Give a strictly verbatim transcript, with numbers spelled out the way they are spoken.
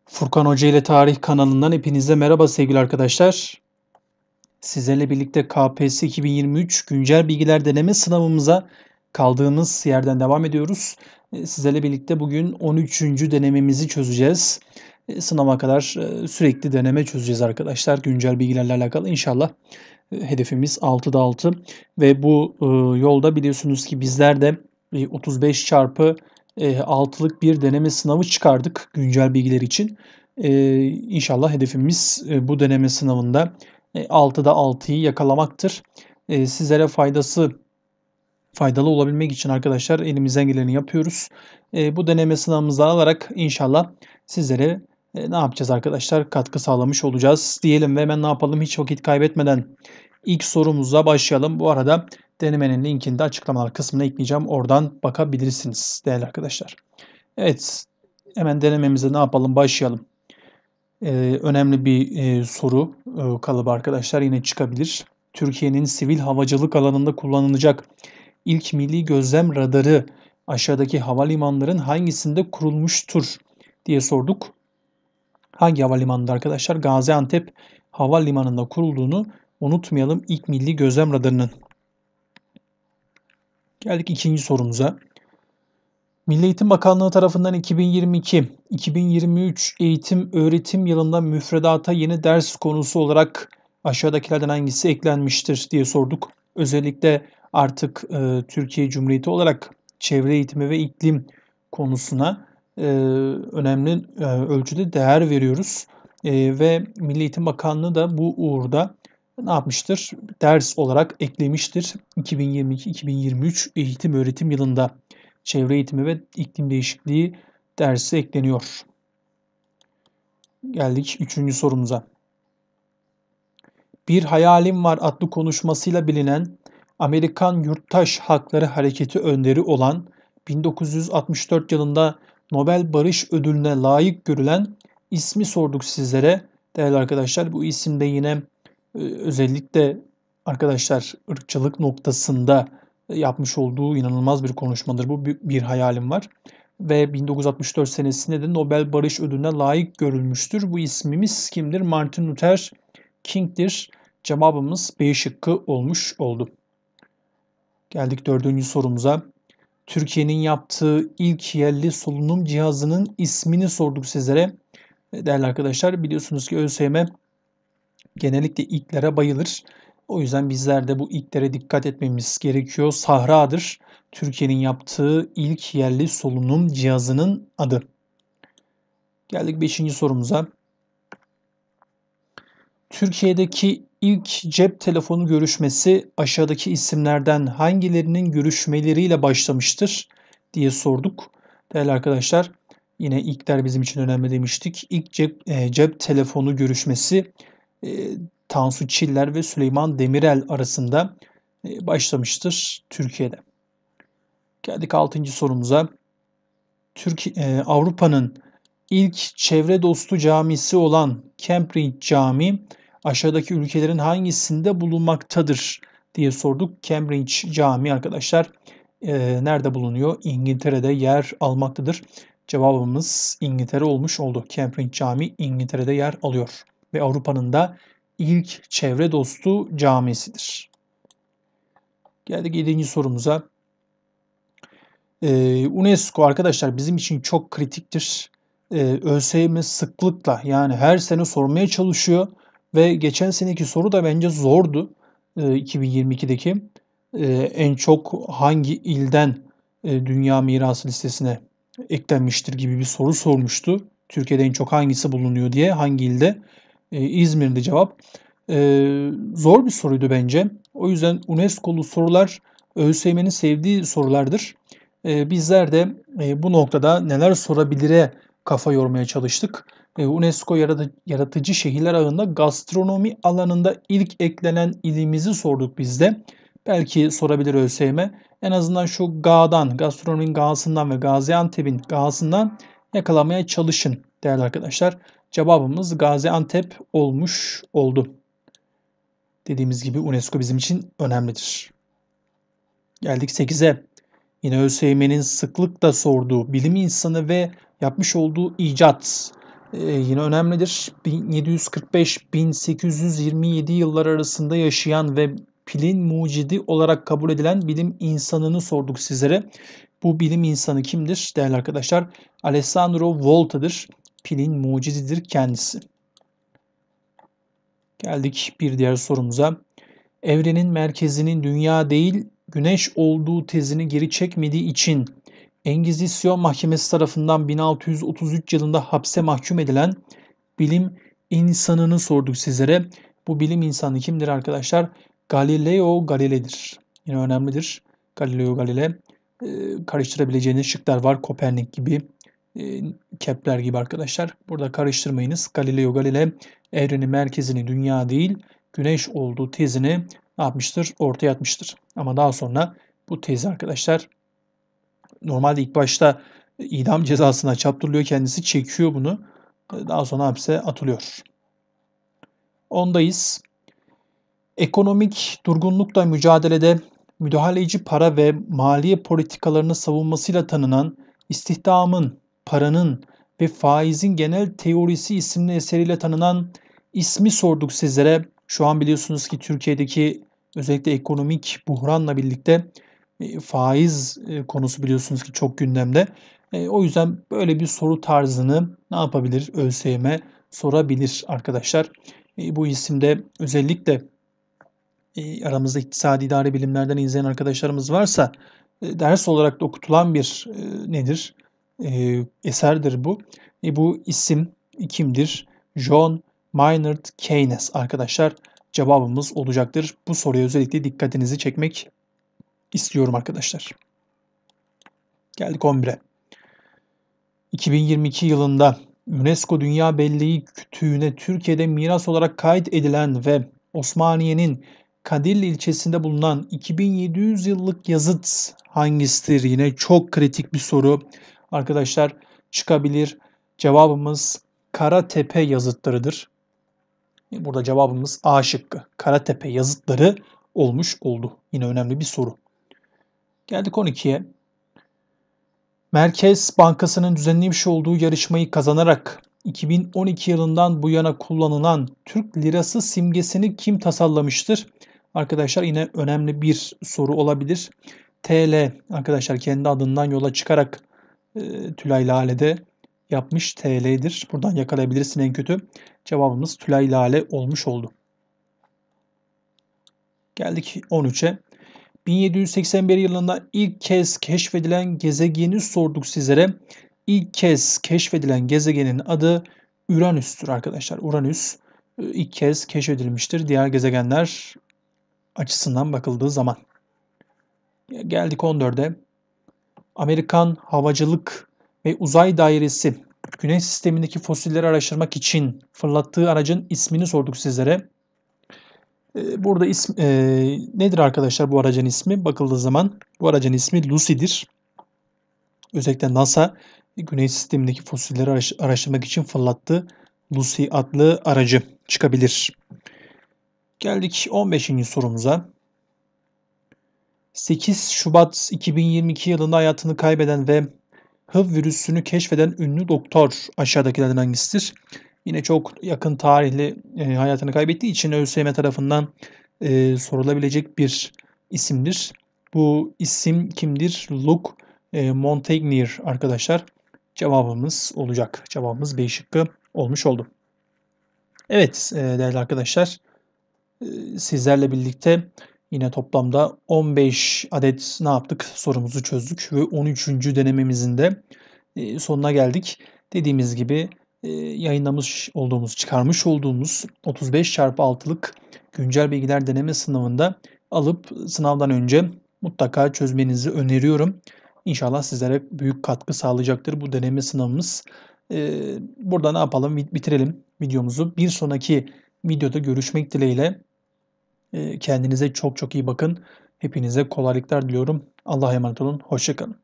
Furkan Hoca ile Tarih kanalından hepinize merhaba sevgili arkadaşlar. Sizlerle birlikte K P S S iki bin yirmi üç güncel bilgiler deneme sınavımıza kaldığımız yerden devam ediyoruz. E, Sizlerle birlikte bugün on üçüncü denememizi çözeceğiz. E, Sınava kadar e, sürekli deneme çözeceğiz arkadaşlar. Güncel bilgilerle alakalı inşallah. E, Hedefimiz altıda altı ve bu e, yolda biliyorsunuz ki bizler de e, otuz beş çarpı e, altılık bir deneme sınavı çıkardık güncel bilgiler için. E, İnşallah hedefimiz e, bu deneme sınavında e, altıda altıyı yakalamaktır. E, sizlere faydası faydalı olabilmek için arkadaşlar elimizden geleni yapıyoruz. E, bu deneme sınavımızı alarak inşallah sizlere e, ne yapacağız arkadaşlar? Katkı sağlamış olacağız diyelim ve hemen ne yapalım hiç vakit kaybetmeden ilk sorumuza başlayalım. Bu arada denemenin linkini de açıklamalar kısmına ekleyeceğim. Oradan bakabilirsiniz değerli arkadaşlar. Evet, hemen denememize ne yapalım? Başlayalım. Ee, önemli bir e, soru e, kalıbı arkadaşlar yine çıkabilir. Türkiye'nin sivil havacılık alanında kullanılacak ilk milli gözlem radarı aşağıdaki havalimanların hangisinde kurulmuştur diye sorduk. Hangi havalimanında arkadaşlar? Gaziantep Havalimanı'nda kurulduğunu unutmayalım ilk milli gözlem radarının. Geldik ikinci sorumuza. Milli Eğitim Bakanlığı tarafından iki bin yirmi iki iki bin yirmi üç eğitim öğretim yılında müfredata yeni ders konusu olarak aşağıdakilerden hangisi eklenmiştir diye sorduk. Özellikle artık e, Türkiye Cumhuriyeti olarak çevre eğitimi ve iklim konusuna e, önemli e, ölçüde değer veriyoruz. E, ve Milli Eğitim Bakanlığı da bu uğurda ne yapmıştır? Ders olarak eklemiştir. iki bin yirmi iki iki bin yirmi üç eğitim öğretim yılında çevre eğitimi ve iklim değişikliği dersi ekleniyor. Geldik üçüncü sorumuza. Bir Hayalim Var adlı konuşmasıyla bilinen Amerikan Yurttaş Hakları Hareketi önderi olan bin dokuz yüz altmış dört yılında Nobel Barış Ödülü'ne layık görülen ismi sorduk sizlere. Değerli arkadaşlar bu isimde yine e, özellikle arkadaşlar ırkçılık noktasında yapmış olduğu inanılmaz bir konuşmadır. Bu bir, bir hayalim var. Ve bin dokuz yüz altmış dört senesinde de Nobel Barış Ödülü'ne layık görülmüştür. Bu ismimiz kimdir? Martin Luther King'dir. Cevabımız B şıkkı olmuş oldu. Geldik dördüncü sorumuza. Türkiye'nin yaptığı ilk yerli solunum cihazının ismini sorduk sizlere. Değerli arkadaşlar biliyorsunuz ki ÖSYM genellikle ilklere bayılır. O yüzden bizler de bu ilklere dikkat etmemiz gerekiyor. Sahra'dır. Türkiye'nin yaptığı ilk yerli solunum cihazının adı. Geldik beşinci sorumuza. Türkiye'deki ilk cep telefonu görüşmesi aşağıdaki isimlerden hangilerinin görüşmeleriyle başlamıştır diye sorduk. Değerli arkadaşlar yine ilkler bizim için önemli demiştik. İlk cep, e, cep telefonu görüşmesi e, Tansu Çiller ve Süleyman Demirel arasında e, başlamıştır Türkiye'de. Geldik altıncı sorumuza. Türkiye, e, Avrupa'nın ilk çevre dostu camisi olan Cambridge Camii aşağıdaki ülkelerin hangisinde bulunmaktadır diye sorduk. Cambridge Camii arkadaşlar e, nerede bulunuyor? İngiltere'de yer almaktadır. Cevabımız İngiltere olmuş oldu. Cambridge Camii İngiltere'de yer alıyor ve Avrupa'nın da ilk çevre dostu camisidir. Geldik yedinci sorumuza. Ee, UNESCO arkadaşlar bizim için çok kritiktir. Ee, ÖSYM sıklıkla yani her sene sormaya çalışıyor ve geçen seneki soru da bence zordu. Ee, iki bin yirmi ikideki Ee, en çok hangi ilden e, Dünya Mirası listesine eklenmiştir gibi bir soru sormuştu. Türkiye'de en çok hangisi bulunuyor diye hangi ilde? Ee, İzmir'de cevap. Ee, zor bir soruydu bence. O yüzden UNESCO'lu sorular ÖSYM'nin sevdiği sorulardır. Ee, bizler de e, bu noktada neler sorabilire kafa yormaya çalıştık. Ee, UNESCO yaratı- yaratıcı şehirler ağında gastronomi alanında ilk eklenen ilimizi sorduk biz de. Belki sorabilir ÖSYM. En azından şu G'dan, gastronominin G'sından ve Gaziantep'in G'sından yakalamaya çalışın değerli arkadaşlar. Cevabımız Gaziantep olmuş oldu. Dediğimiz gibi UNESCO bizim için önemlidir. Geldik sekize. Yine ÖSYM'nin sıklıkla sorduğu bilim insanı ve yapmış olduğu icat. Ee, yine önemlidir. bin yedi yüz kırk beş bin sekiz yüz yirmi yedi yıllar arasında yaşayan ve pilin mucidi olarak kabul edilen bilim insanını sorduk sizlere. Bu bilim insanı kimdir değerli arkadaşlar? Alessandro Volta'dır. Pilin mucididir kendisi. Geldik bir diğer sorumuza. Evrenin merkezinin dünya değil, güneş olduğu tezini geri çekmediği için Engizisyon Mahkemesi tarafından bin altı yüz otuz üç yılında hapse mahkum edilen bilim insanını sorduk sizlere. Bu bilim insanı kimdir arkadaşlar? Galileo Galilei'dir. Yine önemlidir. Galileo Galilei. Ee, karıştırabileceğiniz şıklar var. Kopernik gibi, e, Kepler gibi arkadaşlar. Burada karıştırmayınız. Galileo Galilei evrenin merkezini dünya değil, güneş olduğu tezini ne yapmıştır? Ortaya atmıştır. Ama daha sonra bu tezi arkadaşlar normalde ilk başta idam cezasına çarptırılıyor, kendisi çekiyor bunu. Daha sonra hapse atılıyor. Ondayız. Ekonomik durgunlukla mücadelede müdahaleci para ve maliye politikalarını savunmasıyla tanınan İstihdamın, Paranın ve Faizin Genel Teorisi isimli eseriyle tanınan ismi sorduk sizlere. Şu an biliyorsunuz ki Türkiye'deki özellikle ekonomik buhranla birlikte faiz konusu biliyorsunuz ki çok gündemde. O yüzden böyle bir soru tarzını ne yapabilir? ÖSYM sorabilir arkadaşlar. Bu isimde özellikle aramızda iktisadi idari bilimlerden izleyen arkadaşlarımız varsa ders olarak da okutulan bir nedir? Eserdir bu. Bu isim kimdir? John Maynard Keynes arkadaşlar cevabımız olacaktır. Bu soruya özellikle dikkatinizi çekmek istiyorum arkadaşlar. Geldik on bire. iki bin yirmi iki yılında UNESCO Dünya Belleği Kütüğü'ne Türkiye'de miras olarak kayıt edilen ve Osmaniye'nin Kadirli ilçesinde bulunan iki bin yedi yüz yıllık yazıt hangisidir? Yine çok kritik bir soru. Arkadaşlar çıkabilir. Cevabımız Karatepe yazıtlarıdır. Burada cevabımız A şıkkı. Karatepe yazıtları olmuş oldu. Yine önemli bir soru. Geldik on ikiye. Merkez Bankası'nın düzenlemiş olduğu yarışmayı kazanarak iki bin on iki yılından bu yana kullanılan Türk lirası simgesini kim tasarlamıştır? Arkadaşlar yine önemli bir soru olabilir. T L arkadaşlar kendi adından yola çıkarak e, Tülay Lale'de yapmış T L'dir. Buradan yakalayabilirsin en kötü. Cevabımız Tülay Lale olmuş oldu. Geldik on üçe. bin yedi yüz seksen bir yılında ilk kez keşfedilen gezegeni sorduk sizlere. İlk kez keşfedilen gezegenin adı Uranüs'tür arkadaşlar. Uranüs ilk kez keşfedilmiştir diğer gezegenler açısından bakıldığı zaman. Geldik on dörde. Amerikan Havacılık ve Uzay Dairesi Güneş sistemindeki fosilleri araştırmak için fırlattığı aracın ismini sorduk sizlere. Burada ism, e, nedir arkadaşlar bu aracın ismi? Bakıldığı zaman bu aracın ismi Lucy'dir. Özellikle NASA Güneş sistemindeki fosilleri araştırmak için fırlattığı Lucy adlı aracı çıkabilir. Geldik on beşinci sorumuza. sekiz Şubat iki bin yirmi iki yılında hayatını kaybeden ve H I V virüsünü keşfeden ünlü doktor aşağıdakilerden hangisidir? Yine çok yakın tarihli e, hayatını kaybettiği için ÖSYM tarafından e, sorulabilecek bir isimdir. Bu isim kimdir? Luc e, Montagnier arkadaşlar. Cevabımız olacak. Cevabımız B şıkkı olmuş oldu. Evet e, değerli arkadaşlar. E, sizlerle birlikte yine toplamda on beş adet ne yaptık? Sorumuzu çözdük ve on üçüncü denememizin de e, sonuna geldik. Dediğimiz gibi yayınlamış olduğumuz, çıkarmış olduğumuz otuz beş çarpı altılık güncel bilgiler deneme sınavında alıp sınavdan önce mutlaka çözmenizi öneriyorum. İnşallah sizlere büyük katkı sağlayacaktır bu deneme sınavımız. Burada ne yapalım? Bitirelim videomuzu. Bir sonraki videoda görüşmek dileğiyle. Kendinize çok çok iyi bakın. Hepinize kolaylıklar diliyorum. Allah'a emanet olun. Hoşça kalın.